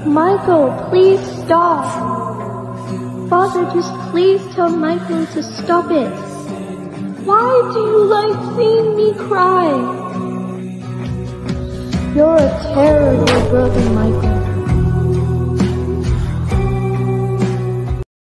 Michael, please stop. Father, just please tell Michael to stop it. Why do you like seeing me cry? You're a terrible brother, Michael.